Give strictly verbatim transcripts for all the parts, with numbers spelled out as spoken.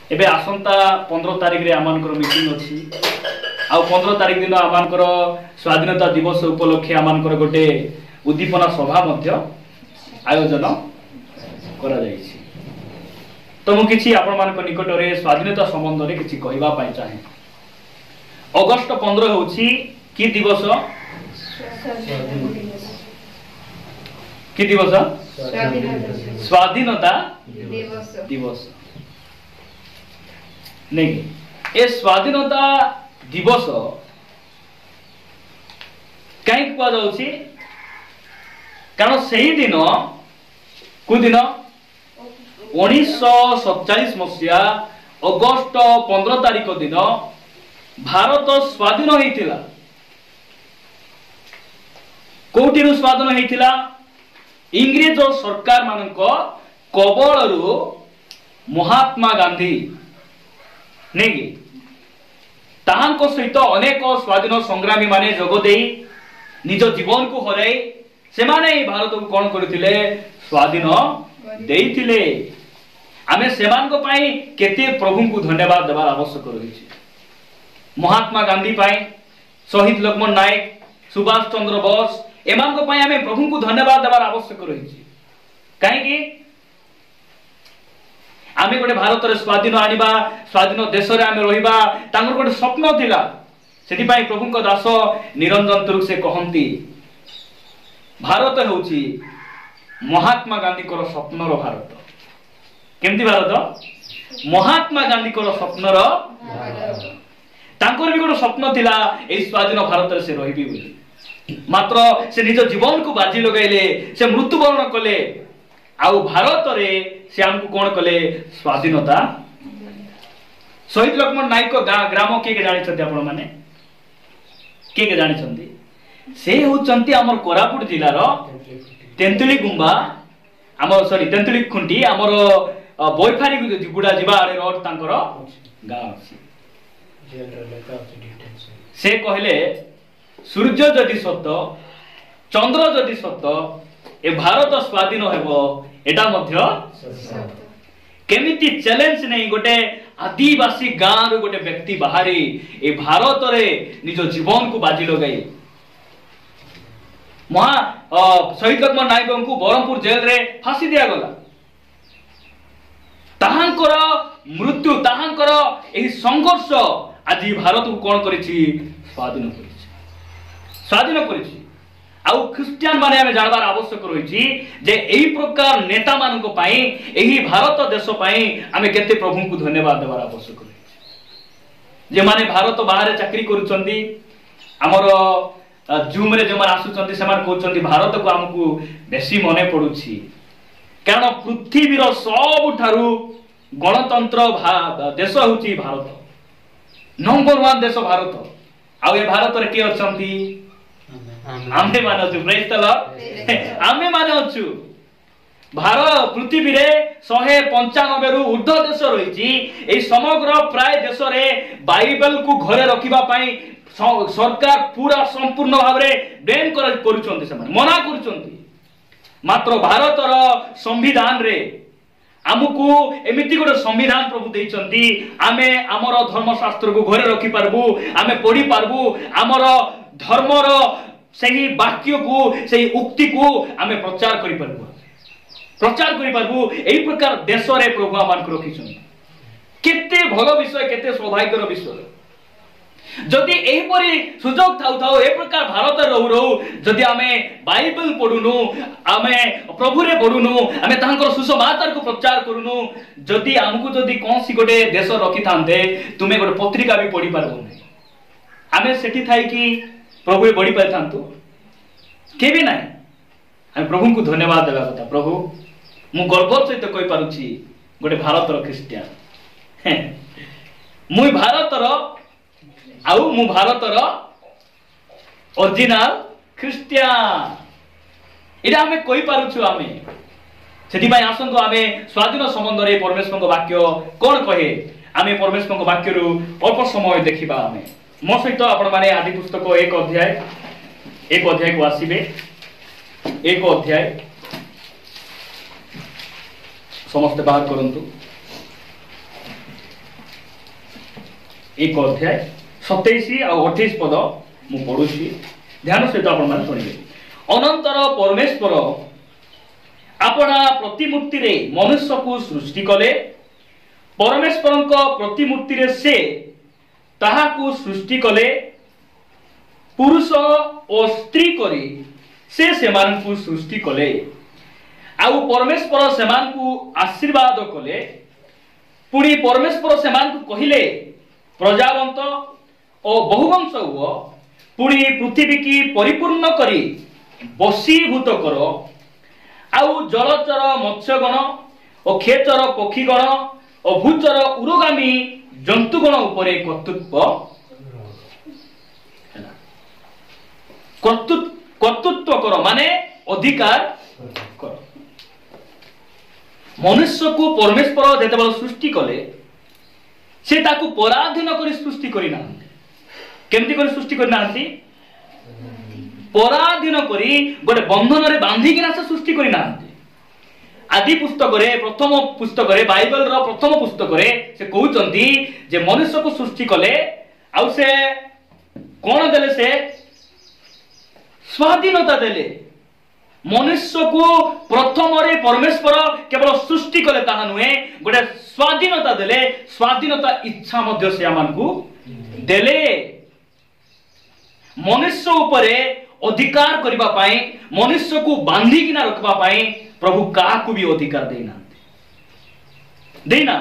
एबे आसंता पंद्रह तारिख रे आमानकर मीटिंग अछि आ पंद्रह तारिख दिन आमानकर स्वाधीनता दिवस उपलक्षे आमानकर गोटे उद्दीपना सभा मध्य आयोजन करा जायछि। तो मु किछि आपण मानक निकट रे स्वाधीनता संबंध रे किछि कहबा पाइ चाहे। अगस्त पंद्रह होछि की दिवस की दिवस स्वाधीनता दिवस नहीं ए स्वाधीनता दिवस कहीं कह जाउछि कारण सही दिन को दिन उन्नीस सैंतालीस मसीहा अगस्त पंद्रह तारिख दिन भारत स्वाधीन होइतिला। कोठिरु स्वाधीन होइतिला इंग्रेज सरकार मानक कबलरु महात्मा गांधी नहीं ताहांको सहित अनेक स्वाधीन संग्रामी माने जोग देई निज जीवन को हराई से माने भारत को कौन करथिले स्वाधीन देइथिले। आमे सेमान को पाई केते प्रभु को धन्यवाद देबार आवश्यक रहिछि। महात्मा गांधी पाई शहीद लक्ष्मण नायक सुभाष चंद्र बोस एमान को पाई आमे प्रभु को धन्यवाद देबार आवश्यक रहिछि। काहे कि आमे गोटे भारत रे स्वाधीन आनिबा स्वाधीन देश रे आमे रहिबा तांगर गोटे स्वप्न थिला। सेति पाई प्रभु को दास निरंजन तुरुक से कहंती भारत होउछि महात्मा गांधी को स्वप्नर भारत। केमती भारत महात्मा गांधी को स्वप्नर तांकर भी गोटे स्वप्न थिला ए स्वाधीन भारत रे से रहिबी बोली। मात्र से निज जीवन को बाजी लगाइले से मृत्युवरण कले आउ भारत रे से हमको कौन कले स्वाधीनता। शहीद लक्ष्मण नायक ग्राम के के जानि छथि आपण माने के के जानि छथि से होचंती हमर कोरापुट जिल्ला रो तेंतुली गुंबा हमर सॉरी तेंतुली खुंटी हमर बोयफारी गुडा जिबा आरे रोड तांकर गांव अछि। से कहले सूर्य जदि सत्य चंद्र जदि सत्य ए भारत स्वाधीन हेबो एटा मध्य केमिति चैलेंज नहीं गोटे आदिवासी गांव रो गोटे व्यक्ति बाहरी ए भारत रे निज जीवन को बाजी लगाई महा शहीद लक्ष्मण नायक को बरहमपुर जेल रे फांसी दिया गला। ताहांकर मृत्यु ताहांकर एही संघर्ष आज भारत को कोन करिछि स्वाधीन करिछि स्वाधीन करिछि। आउ ख्रिस्टियन माने हमें जानबार आवश्यक रहिछि जे एही प्रकार नेता मानको पाई एही भारत देश पाई हमें केते प्रभु को धन्यवाद देबार आवश्यक रहिछि। जे माने भारत बाहर चाकरी करूचंदी हमर जूम रे जमान आसुचंदी समान कहउचंदी भारत को हमकु बेसी मने पडुछि कारण पृथ्वी रो सब ठारू गणतंत्र देश होची भारत नंबर वन देश भारत। आउ ए भारत रे के अछंती आमे माने अछु प्रेज द लॉर्ड आमे माने अछु। भारत पृथ्वी रे एक सौ पचानवे रु ऊर्ध्व देश रहिछि। ए समग्र प्राय देश रे बाइबल को घरे रखिबा पई सरकार पूरा संपूर्ण भाव रे बैन करूछंती से मना करूछंती। मात्र भारत रो संविधान रे आमको एमिति गोटे संविधान प्रभु देइछंती आमे हमर धर्मशास्त्र को घरे रखि पारबू आमे पढ़ी पारबू हमर धर्म रो सही वाक्य को सही उक्ति को आमे प्रचार करि पारबू प्रचार करि पारबू। एही प्रकार देश रे प्रभु आमान को रखिछन केते भलो विषय केते सौभाग्यर विषय जदि एही परि सुजोग थाउ थाउ ए प्रकार भारत रहू रहू जदि आमे बाइबल पढुनु आमे प्रभु रे पढुनु आमे तांकर सुसमाचार को प्रचार करूनु जदि हमकु जदि कोनसी गोटे देश रखि थांते तुमे गोटे पत्रिका भी पढि पारबो नै आमे सेठी थाई कि प्रभु बढ़ी पाई थांतु के भी नाही। हम प्रभु को धन्यवाद देबा कथा प्रभु मु गर्व सहित कहि पारुछि गोटे भारत रो क्रिश्चियन मुई भारत रो आउ मु भारत रो ओरिजिनल क्रिश्चियन इडा हमें कहि पारुछु आमे सेति भाई आसंतु आमे स्वाधीन संबंध रे परमेश्वर को वाक्य कोन कहे आमे परमेश्वर को वाक्य रु अल्प समय देखिबा आमे मो सहित आपण माने आदि पुस्तक एक अध्याय एक अध्याय को आसीबे एक अध्याय समस्त बाहर करंतु एक अध्याय सतैश और अठाईस पद मु पढ़ुछि, ध्यान सहित आपण माने सुनिबे। अनंतर परमेश्वर आपणा प्रतिमूर्ति रे मनुष्य को सृष्टि कले, परमेश्वर प्रतिमूर्ति रे से ताहा को सृष्टि कले, पुरुष और स्त्री करी से सेमान को सृष्टि कले। आउ परमेश्वर सेमान को आशीर्वाद कले, पुणी परमेश्वर सेमान को कहिले प्रजावंत और बहुवंश हुओ, पुणी पृथ्वी की परिपूर्ण करी बसीभूत करो, आउ जलचर मत्स्यगण और खेचर पक्षीगण और भूचर उरोगामी जंतुगण उपरे कर्तृत्व कर्तृत्व करो, माने अधिकार करो। मनुष्य को परमेश्वर जेतेबेले सृष्टि कले से ताकू पराधीन करी सृष्टि करी नांती। केमती करी सृष्टि करी नांती? पराधीन करी गोटे बंधन रे बांधी किना से सृष्टि करी नांती। आदि पुस्तक रे प्रथम पुस्तक रे बाइबल रो प्रथम पुस्तक रे से कहउचंती जे मनुष्य को सृष्टि कले आउ से कोन देले से स्वाधीनता देले। मनुष्य को प्रथम रे परमेश्वर केवल सृष्टि कले ताहा नुहे, गोटे स्वाधीनता देले, स्वाधीनता इच्छा मध्य से आमानकु देले। मनुष्य उपरे अधिकार करबा पाई, मनुष्य को बांधी किना रखबा पाई प्रभु काहाकु भी अधिकार देना देना।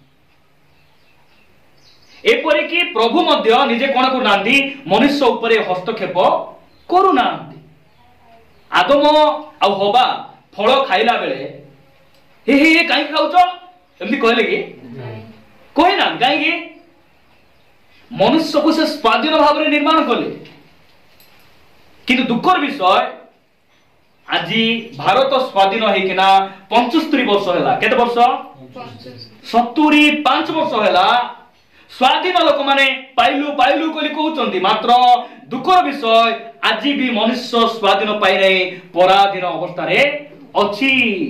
एपरि कि प्रभु मध्य निजे कोन करूनांती, मनुष्य उपरे हस्तक्षेप करूनांती। आदम आ हवा फल खाइला बेले हे हे काई खाउछ एमती कहले कि कहि ना, काई कि मनुष्य को से स्वाधीन भाव रे निर्माण कले। किंतु दुखर विषय आज भारत स्वाधीन होइकिना पचहत्तर वर्ष हैला। केते वर्ष? सत्तर पाँच वर्ष हैला। स्वाधीन लोक माने पाइलु पाइलु कली कहउचंती, मात्र दुखर विषय आज भी मनुष्य स्वाधीन पाई रे पराधीन अवस्था रे अछि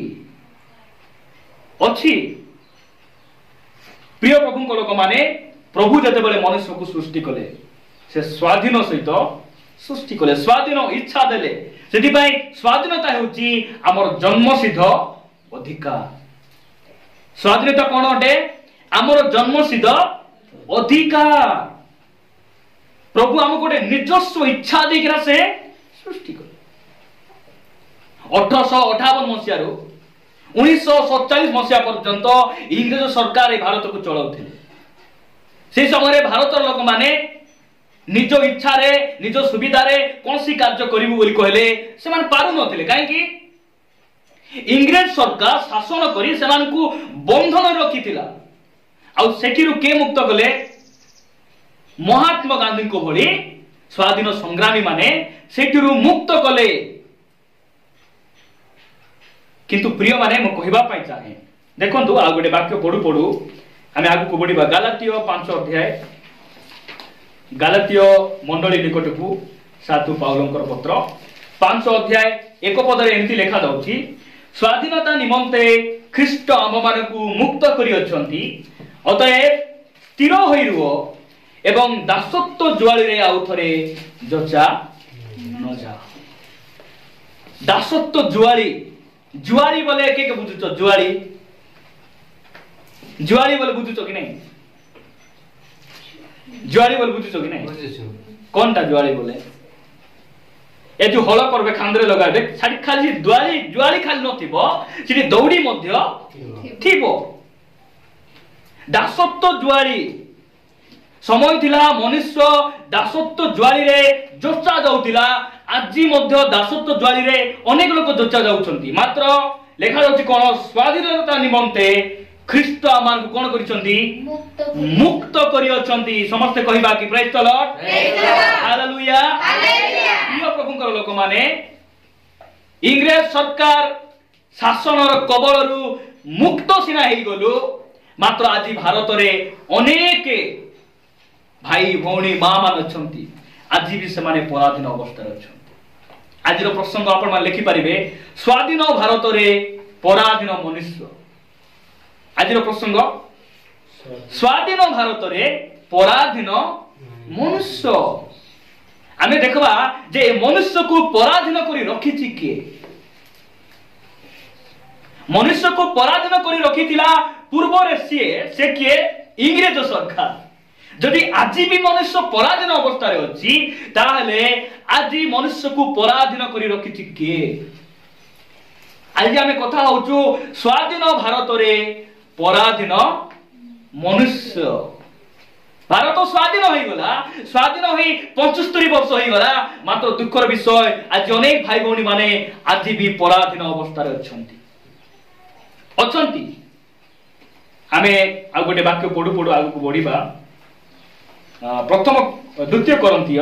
अछि। प्रिय प्रभु को लोक माने प्रभु जेतेबेले मनुष्य को सृष्टि कले से स्वाधीन सहित सृष्टि कले, स्वाधीन इच्छा देले। सेति पई स्वाधीनता हेउची हमर जन्मसिद्ध अधिकार। स्वाधीनता कोन अटे? हमर जन्मसिद्ध अधिकार। प्रभु हमको गोटे निजस्व इच्छा देकिना से सृष्टि कले। अठारह अठावन मसीह रु उन्नीस सैंतालीस मसीहा पर्यंत इंग्रेज सरकार भारत को चलाउथिले। से समय भारत लोक माने निज इच्छा रे निज सुविधा रे कोनसी कार्य करिवु बोली कहले से मान पारु नथिले। काहे कि इंग्रेज सरकार शासन करी से मान को बंधन रखिथिला। आ सेठिरु के मुक्त कले? महात्मा गांधी को भली स्वाधीन संग्रामी माने सेठिरु मुक्त कले। किंतु प्रिय माने म कहिबा पाई चाहे, देखंतु आ गोटे वाक्य पढु पढु आमे आगु को बढ़िबा। गलातीय पांच अध्याय, गलातीय मंडली निकट को साधु पाउलंकर पत्र पांच अध्याय एक पदरे एमती लेखा जाउची, स्वाधीनता निमंते ख्रीष्ट आम मानकु मुक्त करि अछंती, अतएव स्थिर होई रुओ एवं दासत्व जुआली रे आउ थरे जचा न जा। दासत्व जुआली, जुआली बोले के के बुझुछ? जुआली जुआली बोले बुझुछ कि नहीं? जुआली बोले बुझुछ कि नहीं? कोनटा जुआली बोले? ए जो हल करबे खांदरे लगाबे साडी खाली जुआली जुआली खाली नथिबो, सिटी दौड़ी मध्य थिबो। दासत्व जुआली समय थिला, मनुष्य दासत्व जुआली रे जोचा जाउतिला। आज मध्य दासत्व जुआली रे अनेक लोक जोचा जाउछंती। मात्र लेखा जाउची कोन? स्वाधीनता निमंते ख्रीष्ट आमान को कोन करिसंती? मुक्त करि अछंती। समस्त कहिबा कि praise the lord, hallelujah, hallelujah. प्रिय प्रभुकर लोक माने इंग्रेज सरकार शासनर कबलरु मुक्त सिना हेई गलु, मात्र आज भारत रे अनेक भाई भौणी मां मान अछंती, आज भी से माने पराधीन अवस्था अछंती। आज रो प्रसंग आपण मान लिखि परिबे, स्वाधीन भारत रे पराधीन मनुष्य। आज रो प्रसंग स्वाधीन भारत रे पराधीन मनुष्य आमे देखबा जे मनुष्य को पराधीन करी रखिछि किए मनुष्य को पराधीन करी रखिथिला पूर्व रे से से किए इंग्रेज सरकार जदि आज भी मनुष्य पराधीन अवस्था रे अछि ताहले आज मनुष्य को पराधीन करी रखिछि किए आज आमे कथा होचु स्वाधीन भारत रे पराधीन मनुष्य भारत स्वाधीन हो गला स्वाधीन होई पचहत्तर वर्ष हो गला मात्र दुखर विषय आज अनेक भाई भौणी माने आज भी पराधीन अवस्था रे अछंती अछंती आमे आ गोटे वाक्य पढु पढु आगु बढ़िबा प्रथम द्वितीय करंतीय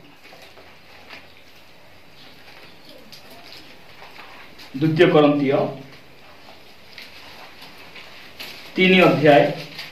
द्वितीय करंतीय तीन अध्याय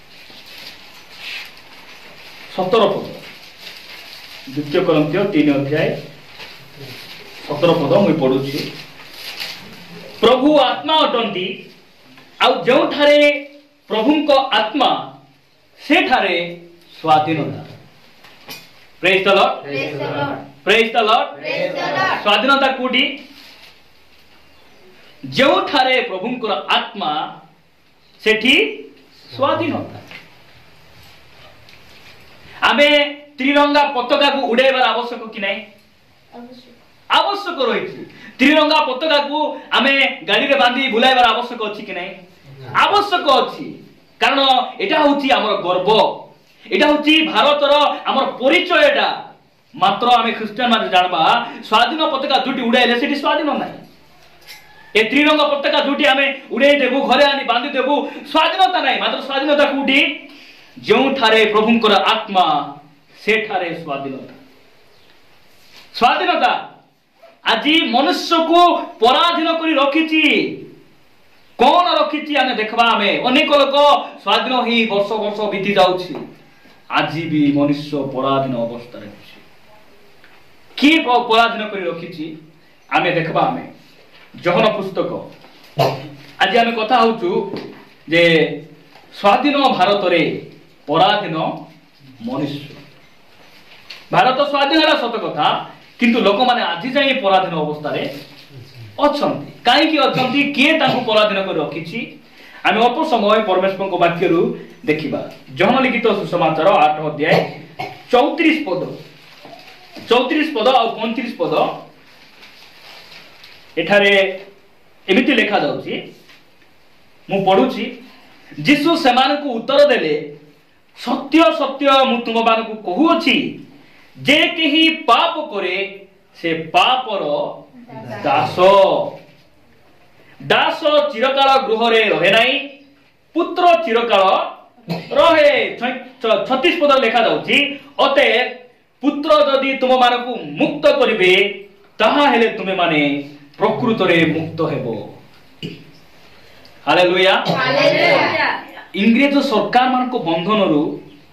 सतर पद द्वितीय करंतीय तीन अध्याय सतर पद मुई पढुछि प्रभु आत्मा अटंती आउ जो ठारे प्रभुंको आत्मा से ठारे स्वाधीनता praise the lord praise the lord स्वाधीनता कोडी जो ठारे प्रभुंको आत्मा सेठी स्वाधीनता आमे त्रिरंगा पताका को उड़ाइबार आवश्यक कि नहीं आवश्यक रही त्रिरंगा पताका को आमे गाड़ी रे बांधी बुलाइबार आवश्यक अछि कि नहीं आवश्यक अछि कारण एटा होची हमर गर्व एटा होची भारतर हमर परिचय एटा मात्र आमे ख्रिस्टियन माने जानबा स्वाधीन पताका दुटी उड़ाइले सेठी स्वाधीन नाही ए त्रिरंगा पताका दुटी आमे उड़ाई देबु घरे आनी बांधी देबु स्वाधीनता नाही मात्र स्वाधीनता कोठी जो ठारे प्रभुंकर आत्मा से ठारे स्वाधीनता स्वाधीनता आज मनुष्य को पराधीन करी रखिछि कौन रखिछि आने देखबा हमें अनेक लोक स्वाधीन ही वर्ष वर्ष बीती जाउछि आज भी मनुष्य पराधीन अवस्था रे अछि की पराधीन करी रखिछि आमे देखबा हमें जहन पुस्तक आज आमे कथा होचु जे स्वाधीन भारत रे पराधीन मनुष्य भारत स्वाधीन है सत कथा किंतु लोक माने आज जाई पराधीन अवस्था रे अछंती काई कि अछंती के ताकू पराधीन कर रखिछि आमे अल्प समय परमेश्वर को वाक्य रु देखिबा जहन लिखित सुसमाचार आठ अध्याय चौंतीस पद चौंतीस पद और पैंतीस पद एठारे एमिति लेखा जाउछि मु पढुछि यीशु सेमान को उत्तर देले सत्य सत्य मु तुम मान को कहू अछि जे केही पाप करे से पापर दास दास चिरकाल गृह रे रहे नाही पुत्र चिरकाल रहे छत्तीस पद लेखा जाउछि अते पुत्र जदि तुम मान को मुक्त करिवे ताहा हेले तुमे माने प्रकृत रे मुक्त हेबो हालेलुया हालेलुया इंग्रेज सरकार मान को बंधन रु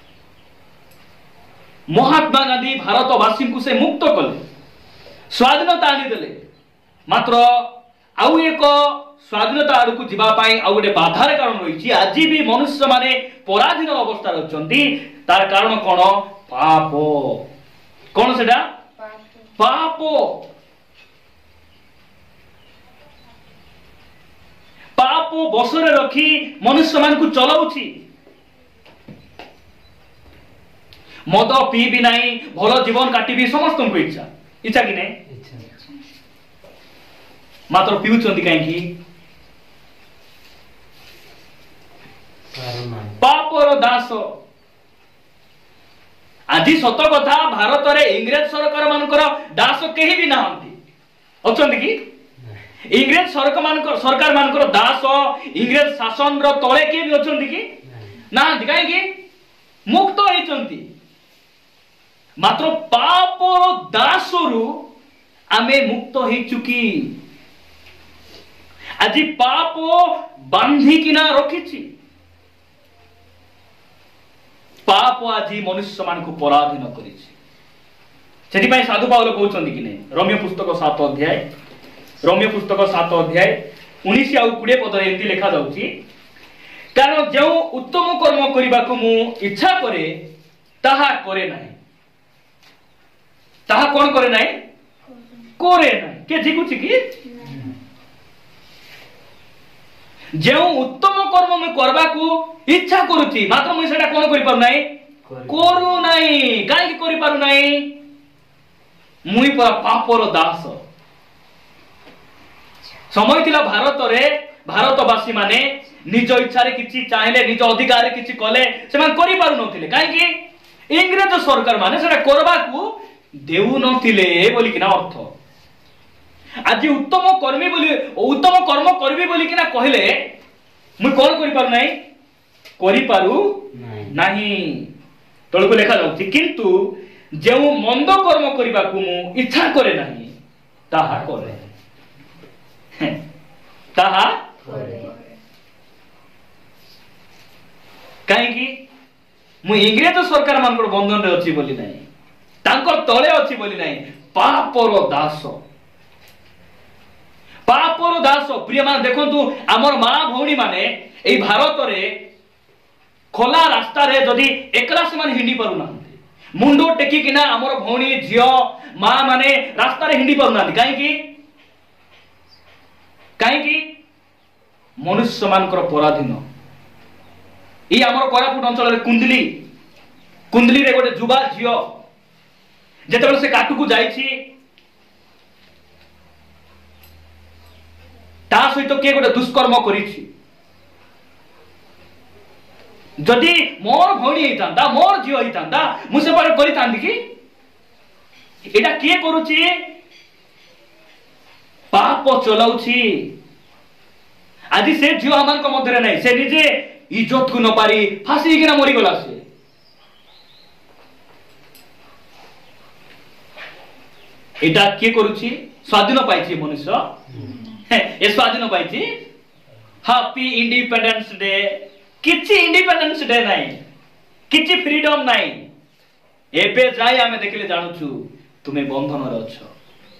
महात्मा गांधी भारतवासी को से मुक्त कले स्वाधीनता आनी देले मात्र आउ एक स्वाधीनता आड़ को जीवा पाई आउ गोटे बाधार कारण रही आज भी मनुष्य माने पराधीन अवस्था रही तार कारण कौन पाप कौन सेटा पाप पाप बसरे रखी मनुष्य मान को चलाउछि मद पीबी नहीं भल जीवन काटिबी समस्त को इच्छा इच्छा कि नहीं मात्र पीउछंती काहेकि पापर दास आज सत कथा भारत रे इंग्रेज सरकार मानकर दास केही भी नाहंती अछंती कि इंग्रेज सरकार मानकर सरकार मानकर दास इंग्रेज शासन रो तळे के भी अछंती कि नाहंती काहेकि मुक्त होइचंती मात्र पाप दासरु आमे मुक्त होई चुकी आज पाप बांधी किना रखिछि पाप आज मनुष्य मान को पराधीन करिछि सेति पय साधु पावल कहउछंती कि नै रोमियो पुस्तक सात अध्याय रोमियो पुस्तक सात अध्याय उन्नीस आ बीस पद एंती लिखा जाउछि कारण जो उत्तम कर्म करबा को मु इच्छा करे ताहा करे नाही ताहा कौन करे नाही करे नाही के जिकुछि कि जो उत्तम कर्म मैं करबा को इच्छा करूची मात्र मैं सेटा कौन करि पारु नाही करू नाही काहे करि पारु नाही मुई पर पापर दास समय थिला भारत रे भारतवासी माने निज इच्छा रे किछि चाहिले निज अधिकार रे किछि कले से मान करि पारु नथिले काहे कि इंग्रेज सरकार माने सेटा करबा को देउ नथिले बोली किना अर्थ आज उत्तम कर्मी बोली उत्तम कर्म करबी बोली किना कहले मुई कोन करि पारु नाही करि पारु नाही तळको लेखा जाउछि किंतु जो मंद कर्म करबा को मु इच्छा करे नाही ताहा करे ताहा करे काहे कि मु इंग्रेज सरकार मान बंधन रे अछि बोली नाही तांकर तळे अछि बोली नाही पापर दास पापर दास प्रिय मान देखंतु हमर मां भौणी माने ए भारत रे खोला रास्ता रे जदी एकला से मान हिंडी पारु नांती मुंडो टेकी किना हमर भौणी झियो मां माने रास्ता रे हिंडी पारु नांती काहे कि काहे कि मनुष्य मानकर पराधीन ई हमर कोरापुट अंचल रे कुंडली कुंडली रे गोटे जुबा झियो जेतेबेले से काटू को जाईछि ता सहित के गोटे दुष्कर्म करिछि जदि मोर भौणी हेतांता मोर झियो हेतांता मु से पर करितांती कि एटा के करूछि पाप चलाउछि आज से झियो हमन को मध्य रे नै से निजे इज्जत को न पारी फांसी किना मरी गला से एटा के करूछि स्वाधीन पाइछि मनुष्य ए स्वाधीन पाइछि हैप्पी इंडिपेंडेंस डे किछि इंडिपेंडेंस डे नाही किछि फ्रीडम नाही एबे जाय आमे देखिले जानुछु तुमे बंधन रे अछो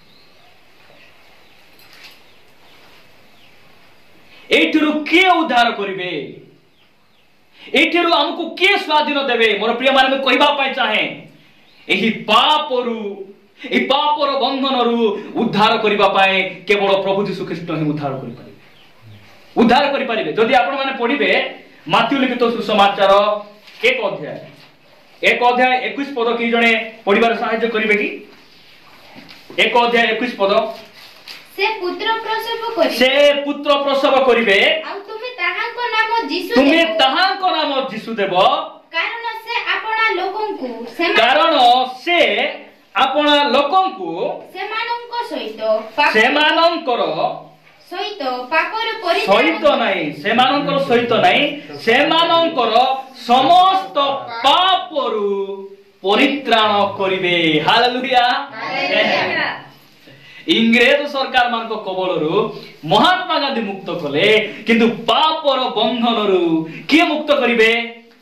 एठिरु के उद्धार करिवे एठिरु हमकु के स्वाधीन देबे मोर प्रिय माने मैं कहबा पाई चाहे एही पापरु ए पापर बंधनरु उद्धार करिबा पाए केवल प्रभु यीशु ख्रीष्ट ही उद्धार करि परिबे उद्धार करि परिबे जदि आपण माने पढिबे माथ्यू लिखित सुसमाचार एक अध्याय एक अध्याय इक्कीस पद की जणे पढिबार सहायता करिवे कि एक अध्याय इक्कीस पद से पुत्र प्रसव करिवे से पुत्र प्रसव करिवे आ तुमे ताहाको नाम यीशु तुमे ताहाको नाम यीशु देबो कारण से आपणा लोकंकु से कारण से आपणा लोकंकु सेमानंक सहित सेमानंकर सहित पापर परि सहित नाही सेमानंकर सहित नाही सेमानंकर समस्त पापरु परित्राण करिवे हालेलुया हालेलुया इंग्रेज सरकार मान को कबलरु महात्मा गांधी मुक्त कले किंतु पापर बंधनरु के मुक्त करिवे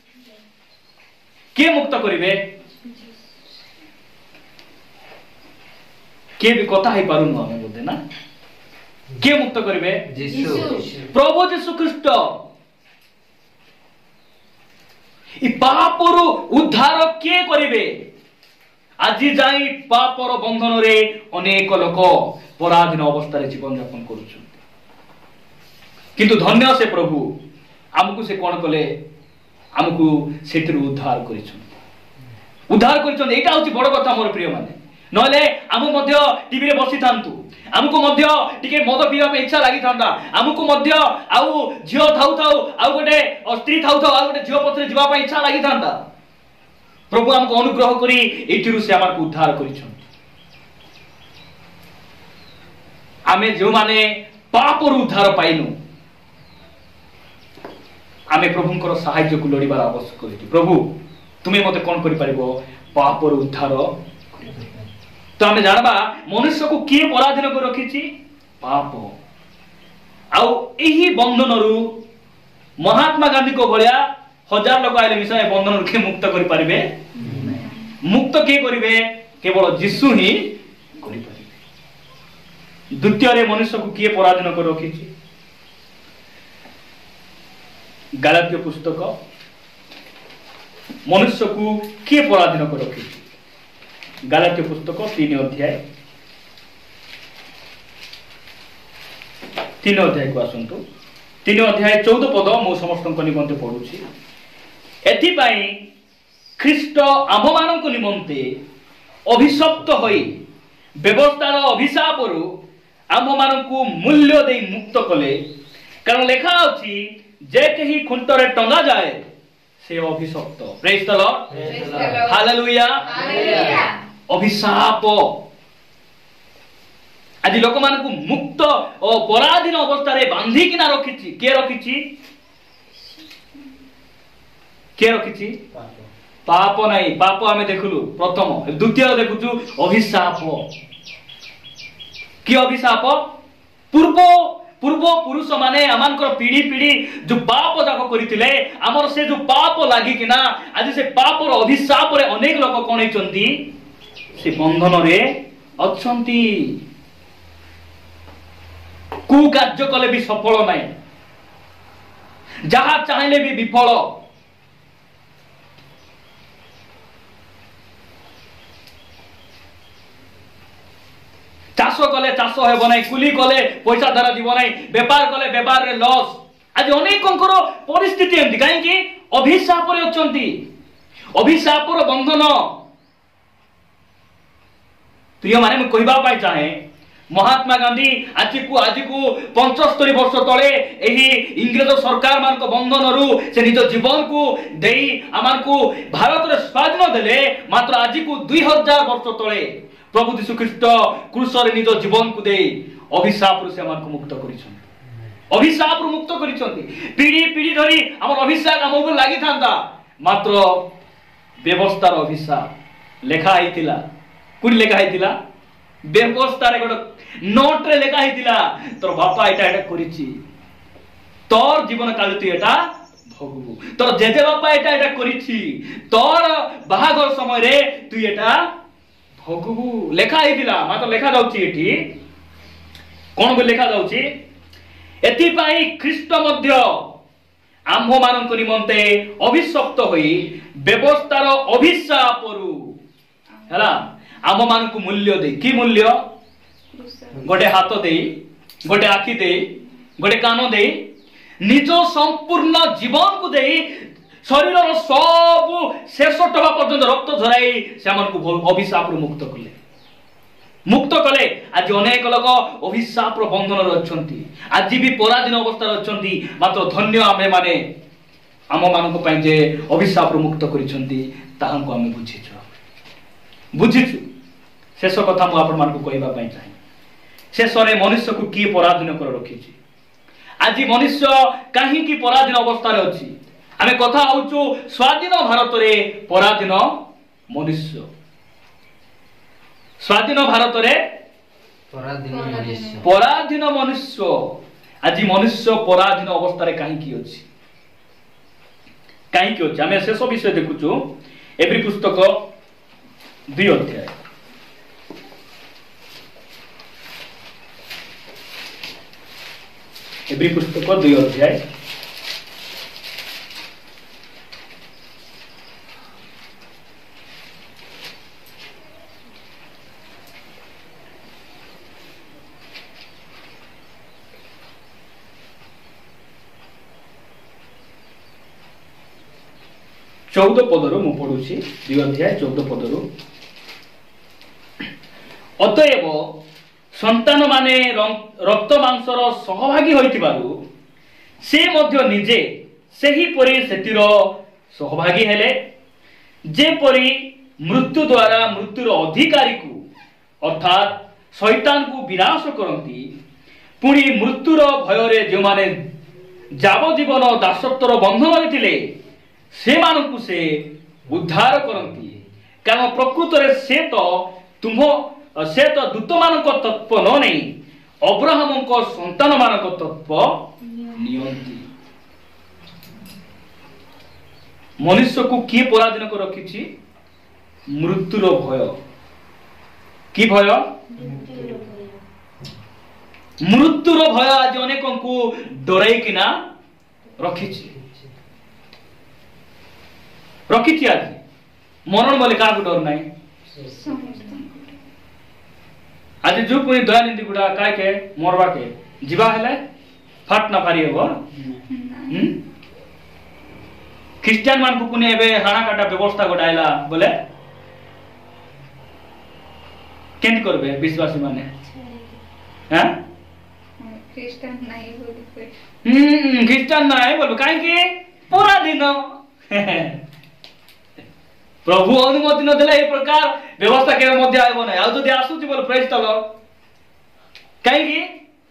के मुक्त करिवे के भी कथा ही पारुनु हमें बोलते ना के मुक्त करिवे यीशु प्रभु यीशु ख्रीष्ट ई पापरु उद्धार के करिवे आज जाई पापर बंधन रे अनेक लोक पराधीन अवस्था रे जीवन यापन करूछन किंतु धन्य से प्रभु हमकु से कोन कले हमकु सेतिर उद्धार करिछन उद्धार करिछन एटा होची बड़ कथा मोर प्रिय माने नले हमु मध्य टीवी रे बसी थांतु हमकु मध्य टिके मद पीवा पे इच्छा लागि थांदा हमकु मध्य आउ झियो थाउ थाउ आउ गोटे स्त्री थाउ थाउ आउ गोटे झियो पत्रे जीवा पे इच्छा लागि थांदा प्रभु हमको अनुग्रह करी एटिरु से हमर उद्धार करिछन आमे जो माने पापर उद्धार पाइनु आमे प्रभुंकर सहाय्य को लोड़ीबार आवश्यक अछि प्रभु तुमे मते कोन करि परिबो पापर उद्धार तो आमे जानबा मनुष्य को के पराधीन को रखिछि पाप आउ एही बंधनरु महात्मा गांधी को भलिया हजार लोक आइले मिसा बंधन के मुक्त करि परिबे मुक्त के करिवे केवल यीशु ही करि परिबे द्वितीय रे मनुष्य को किए पराधीन कर रखिछि गलात्य पुस्तक मनुष्य को किए पराधीन कर रखी? गलात्य पुस्तक तीन अध्याय तीन अध्याय को आसतु तीन अध्याय चौदह पद मु समस्त निमंते पढ़ुछि। एथिपाई ख्रीष्ट आम मान निमंते अभिशप्त होई व्यवस्थार अभिशापर आम मान को मूल्य दे मुक्त कले, कारण लेखा अछि जे कहीं खुंटरे टंगा जाए से अभिशप्त। Praise the lord, hallelujah. अभिशाप आज लोक मान को मुक्त और पराधीन अवस्था रे बांधी किना रखिछि। के रखिछि? के रखिछि? पाप नहीं। पाप आमे देखलु प्रथम, द्वितीय देखुछु अभिशाप। कि अभिशाप? पूर्व पूर्व पुरुष माने आमानकर पीढ़ी पीढ़ी जो पाप जाक करिथिले, आमर से जो पाप लागि किना आज से पाप रो अभिशाप रे अनेक लोक कोन हेचंती से बंधन रे अछंती। कु कार्य कले भी सफल नहीं, जहा चाहिले भी विफल। चाष कले चाष हेब नहीं, कुली कले पैसा धरा दिव नहीं, बेपार कले बेपार रे लॉस। आज अनेकंकर परिस्थिति एमती कहीं अभिशाप रे अछंती। अभिशाप रो बंधन प्रिय माने मैं कहबा पाई चाहे, महात्मा गांधी आज को आज को पचहत्तर वर्ष तले एही इंग्रेज सरकार मान बंधन रु से निज जीवन को देई आमान को भारत रे स्वाधीन देले। मात्र आज को दुई हजार वर्ष तले प्रभु यीशु ख्रीष्ट क्रूस रे निज जीवन को देई अभिशाप रु से आमान को मुक्त करिछन। अभिशाप रु मुक्त करिछन। पीढ़ी पीढ़ी धरी हमर अभिशाप हम ऊपर लागि थांता, मात्र व्यवस्थार अभिशाप लेखा आइतिला। कुन लेखा आइतिला? व्यवस्था रे गोटे नोट रे लेखा आइतिला, तोर बापा एटा एटा करिछि, तोर जीवन काल तु एटा भोगबु, तोर जेजे बापा एटा एटा करिछि, तोर बाहागर समय रे तु एटा भोगबु लेखा आइतिला। मात्र लेखा जाउछि एठी कोन बे लेखा जाउछि? एथि पई ख्रीष्ट मध्य आम्भ मानक निमंते अभिशप्त होई व्यवस्थार अभिशापरु हला आम मान को मूल्य दे। कि मूल्य? गोटे हाथ दे, गोटे आखि दे, गोटे कान दे, निज संपूर्ण जीवन को दे, शरीर सब शेष टबा पर्यंत रक्त झराई से आमन को अभिशाप मुक्त कले मुक्त कले। आज अनेक लोक अभिशाप बंधन रही, आज भी पराधीन अवस्था रही, मात्र धन्य आमे माने आम मान को जे अभिशाप मुक्त करिसंती ताहां आमे बुझिछु बुझिछु। शेष कथा मु आपण मान को कहबा पई चाहे, शेष रे मनुष्य को की पराधीन कर रखिछि। आज मनुष्य काहे की पराधीन अवस्था रे अछि? आमे कथा होउछु स्वाधीन भारत रे पराधीन मनुष्य। स्वाधीन भारत रे पराधीन मनुष्य पराधीन मनुष्य। आज मनुष्य पराधीन अवस्था रे काहे की अछि? काहे की अछि? आमे शेष विषय देखुछु एब्री पुस्तक दुई अध्याय एब्री पुस्तक दुई अध्याय चौदह पदरु मु पढ़ुछि। दुई अध्याय चौदह पदरु अतएव संतान माने रक्त मांसर सहभागी होइतिबारु से मध्य निजे सेही परि सेतिर सहभागी हेले, जे परि मृत्यु द्वारा मृत्युर अधिकारी को अर्थात शैतान को विनाश करंती, पुणी मृत्युर भयरे जो माने जावजीवन दासत्वर बंधन रे थिले से मानकु से उद्धार करंती। कारण प्रकृत रे से तो तुम से तो दूत मानक तत्व न नहीं, अब्राहम को संतान मानक तत्व नियंती। मनुष्य को किए पराधीन कर रखिछि? मृत्युर भय। कि भय? मृत्युर भय आज अनेकों को डराई किना रखिछि। रखी आज मरण बोले क्या डर ना आज जो पुणी दयानिधि गुड़ा काय के मरवा के जीवा है फाट ना पारी हे ख्रीस्टियान मान को पुणी हाणा काटा व्यवस्था गोटाइला बोले केन करबे विश्वासी माने हैं ख्रीस्टान नहीं बोलते हम्म ख्रीस्टान नहीं बोलबे काहे कि पूरा दिन प्रभु अनुमति न देले ए प्रकार व्यवस्था के मध्य आइबो नै आ जदि आसुची बोल प्रेज तलो काहे कि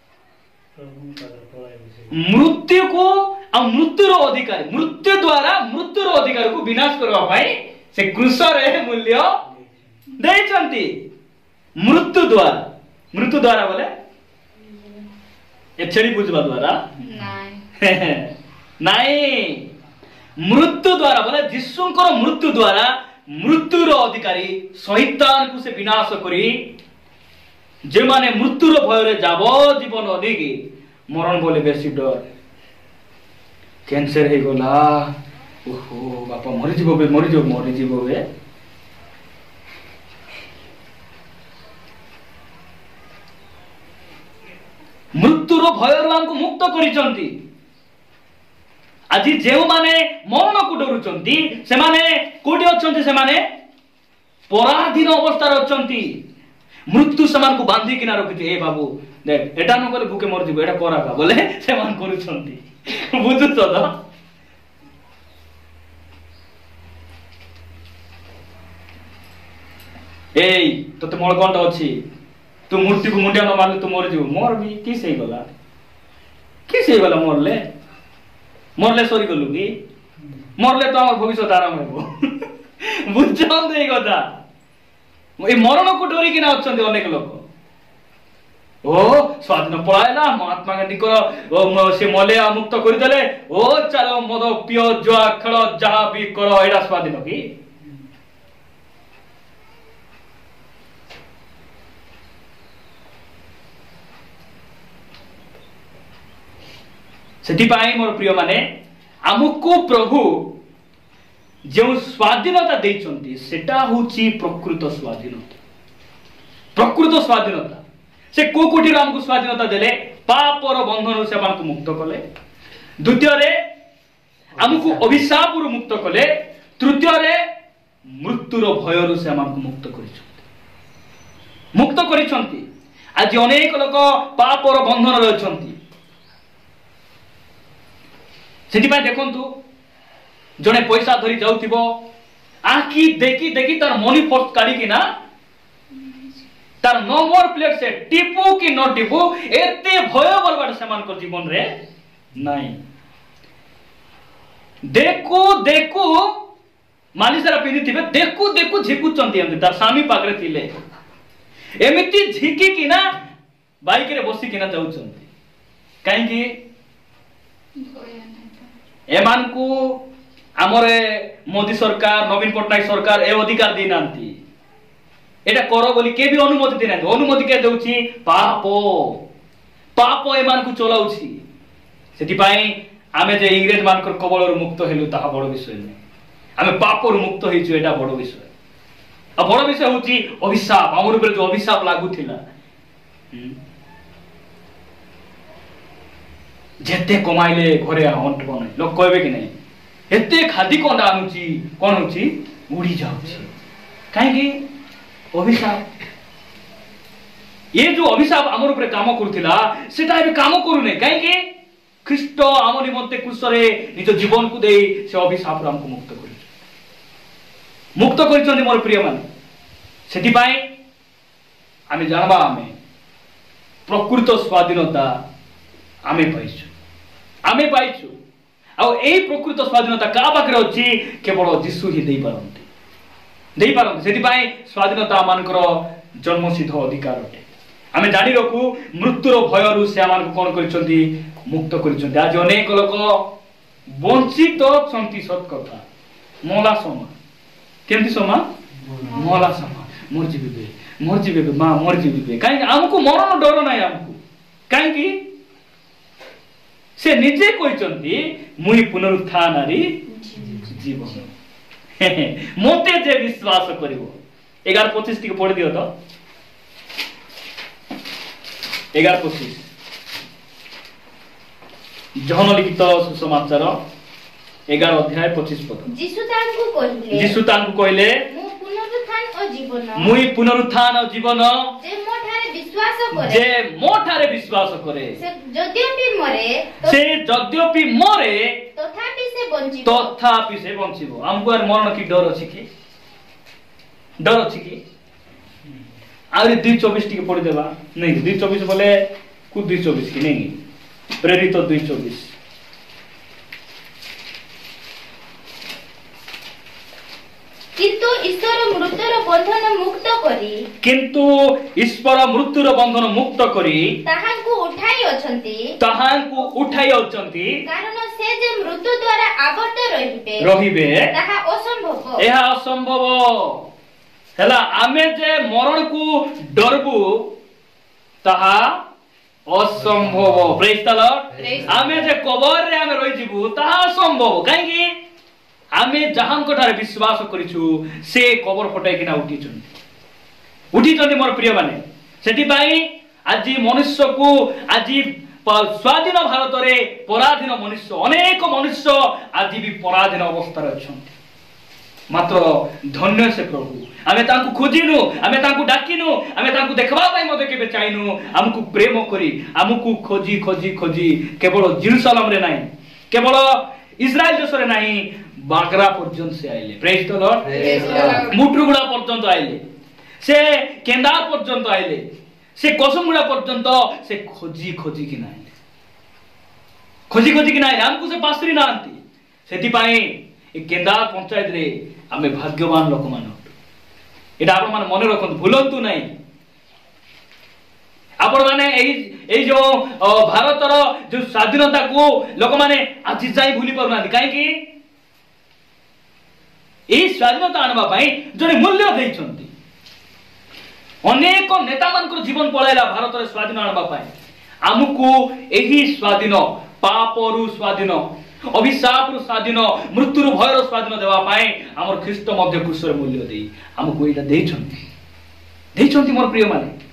मृत्यु को आ मृत्यु रो अधिकारी मृत्यु द्वारा मृत्यु रो अधिकारी को विनाश करबा भाई से क्रूस रे मूल्य देचंती मृत्यु द्वारा मृत्यु द्वारा बोले ये छड़ी बुझबा द्वारा नहीं नहीं मृत्यु द्वारा बोले जिसुंकर मृत्यु द्वारा मृत्यु रो अधिकारी शैतान को से विनाश करी जे माने मृत्यु रो भय रे जाबो जीवन अधिकी मरण बोले बेसी डर कैंसर हे गोला ओहो बापा मरि जीवो बे मरि जीवो मरि जीवो बे मृत्यु रो भय रो हमको मुक्त करिसंती आज जेउ माने मरण को डरुचंती से माने कोठी अछंती से माने पराधीन अवस्था रे अछंती मृत्यु समान को बांधी किना रखिते ए बाबू देख एटा न कोले भूखे मर जीवो एटा करा का बोले से मान करूचंती बुझु तो द एई तते मोर कोनटा अछि तू मूर्ति को मुंडिया न मारले तू मर जीवो मोर भी की सही गला की सही गला मोरले मरले सरी गलु कि मरले तो हमर भविष्य आराम हेबो बुझछन देई कथा ए मरण को डरी किना अछंती अनेक लोक ओ स्वाधीन पळायला महात्मा गांधी को से मले मुक्त करि देले ओ चलो मद पियो जुआ खेल जहा भी करो एडा स्वाधीन कि सेतिपाई मोर प्रिय माने आमुको प्रभु जो स्वाधीनता देइचंती सेटा होची प्रकृत स्वाधीनता प्रकृत स्वाधीनता से को कोठी हमको स्वाधीनता देले पापर बंधन से हमको मुक्त कले द्वितीय रे हमको अभिशाप रु मुक्त कले तृतीय रे मृत्यु रो भय रु से हमको मुक्त करिसंती मुक्त करिसंती आज अनेक लोक पापर बंधन रे अछंती सेति पय देखंतु जने पैसा धरी जाउथिबो आखी देखी देखी तार मनी पर्स काढी कि ना तार नंबर प्लेट से टिपू कि न टिपू एते भय बोलबार समान को जीवन रे नहीं देखो देखो मालिसरा पिनी थिबे देखो देखो झिकुचंती एमती तार स्वामी पागरे थिले एमिति झिकी कि ना बाइक रे बसी कि ना जाउचंती काहे कि एमान को हमरे मोदी सरकार नवीन पटनायक सरकार ए अधिकार दी नांती एटा करो बोली के भी अनुमति देना अनुमति के देउची पाप पाप एमान को चलाउची सेति पई आमे जे इंग्रेज मान कर कबल रु मुक्त हेलु ताहा बड़ विषय नै आमे पाप रु मुक्त हेचु एटा बड़ विषय आ बड़ विषय होची अभिशाप हमर ऊपर जो अभिशाप लागू थिला जेते कमाइले घरे अंट बने लोक कहबे कि नहीं एते खादी कोंडा आनुची कोन होची उड़ी जाउची काहे कि अभिशाप ये जो अभिशाप हमर ऊपर काम करथिला सेटा ए काम करू नै काहे कि ख्रीष्ट आम निमंते क्रूसरे निज जीवन को देई से अभिशाप हमको मुक्त करिछ मुक्त करिछन मोर प्रिय मान सेति पई आमे जानबा आमे प्रकृत स्वाधीनता आमे पाइछु आमे पाइछु आ एई प्रकृत स्वाधीनता का पाखरे अछि केवल यीशु ही देई पारंती देई पारंती सेति पई स्वाधीनता मानकर जन्मसिद्ध अधिकार अटे आमे जानि रखु मृत्युर भय रु से मान कोन करिसंती मुक्त करिसंती आज अनेक लोक वंचित छंती सत कथा मोला समा केमति समा मोला समा मोर जीवे मोर जीवे मां मोर जीवे काहे हमको मरण डर नै हमको काहे कि से निजे कहिसंती मुई पुनरुत्थान आरी जीवन मते जे विश्वास करिवो एगार पच्चीस टी पढ़ दियो तो एगार पच्चीस जहन लिखित सुसमाचार एगार अध्याय पच्चीस पद यीशु तांकु कहिले यीशु तांकु कहले मु पुनरुत्थान और जीवन मुई पुनरुत्थान और जीवन जे मोठारे विश्वास करे जे मोठारे विश्वास करे से यद्यपि मरे से यद्यपि मरे तथापि से बंचिबो तथापि से बंचिबो हमको आर मरण की डर अछि कि डर अछि कि आउरी दो चौबीस टी पढ़ देबा नहीं दो चौबीस बोले कु दो चौबीस की नहीं प्रेरित दो चौबीस किंतु ईश्वर मृत्युर बंधन मुक्त करी किंतु ईश्वर मृत्युर बंधन मुक्त करी ताहांकु उठाई अछंती ताहांकु उठाई अछंती कारण से जे मृत्यु द्वारा आबद्ध रहिबे रहिबे ताहा असंभव एहा असंभव हला आमे जे मरण को डरबु ताहा असंभव प्रेज द लॉर्ड आमे जे कबर रे आमे रहि जिबु ताहा असंभव काहे कि आमे जहांको ठारे विश्वास करिछु से कबर फटाई किना उठी चंदी उठी चंदी मोर प्रिय माने सेठी पाई आजि मनुष्य को आजि स्वाधीन भारत रे पराधीन मनुष्य अनेक मनुष्य आजि भी पराधीन अवस्था रे अछंती मात्र धन्य से प्रभु आमे तांकु खोजिनु आमे तांकु डाकिनु आमे तांकु देखबा पाई मते केबे चाइनु हमकु प्रेम करी हमकु खोजी खोजी खोजी केवल जेरूशलेम रे नाही केवल इस्राएल देश रे नाही बागरा पर्यंत से आइले प्रेज द लॉर्ड मुट्रुगुड़ा पर्यंत आइले से केंदा पर्यंत आइले से कसुमगुड़ा पर्यंत से खोजी खोजी कि ना आइले खोजी खोजी कि ना आइले हमकु से पास्त्री ना आंती सेति पाई ए केंदा पंचायत रे आमे भाग्यवान लोक मान एटा आपण मान मने रखंतु भूलंतु नाही आपण माने एई एई जो भारतर जो स्वाधीनता को लोक माने आज जाई भूली परना काहे कि एई स्वाधीनता आनबा पई जने मूल्य देइछंती अनेक नेता मानकर जीवन पळाइला भारत रे स्वाधीन आनबा पई हमकु एही स्वाधीन पापरु स्वाधीन अभिशापरु स्वाधीन मृत्युरु भयरु स्वाधीन देवा पई हमर ख्रीष्ट मध्य कुशर मूल्य देई हमकु एटा देइछंती देइछंती मोर प्रिय माने